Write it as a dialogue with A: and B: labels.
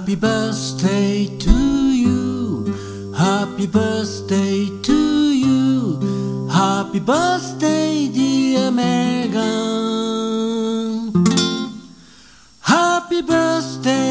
A: Happy birthday to you. Happy birthday to you. Happy birthday, dear Megan. Happy birthday.